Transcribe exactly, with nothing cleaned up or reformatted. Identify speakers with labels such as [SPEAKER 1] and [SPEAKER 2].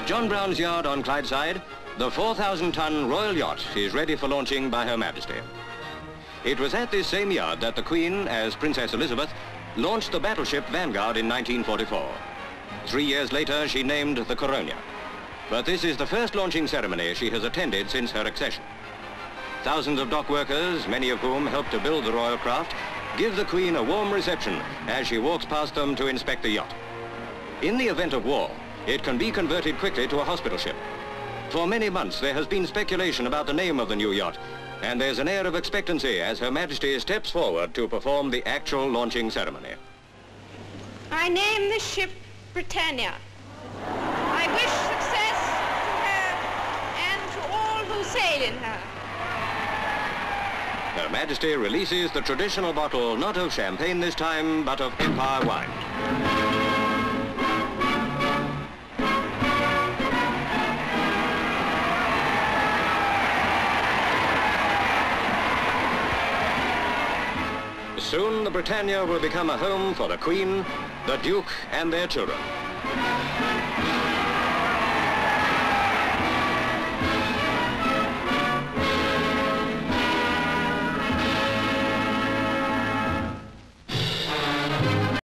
[SPEAKER 1] At John Brown's yard on Clydeside, the four thousand ton Royal Yacht is ready for launching by Her Majesty. It was at this same yard that the Queen, as Princess Elizabeth, launched the battleship Vanguard in nineteen forty-four. Three years later, she named the Coronia. But this is the first launching ceremony she has attended since her accession. Thousands of dock workers, many of whom helped to build the royal craft, give the Queen a warm reception as she walks past them to inspect the yacht. In the event of war, it can be converted quickly to a hospital ship. For many months, there has been speculation about the name of the new yacht, and there's an air of expectancy as Her Majesty steps forward to perform the actual launching ceremony.
[SPEAKER 2] I name the ship Britannia. I wish success to her and to all who sail in her.
[SPEAKER 1] Her Majesty releases the traditional bottle, not of champagne this time, but of Empire wine. Soon the Britannia will become a home for the Queen, the Duke, and their children.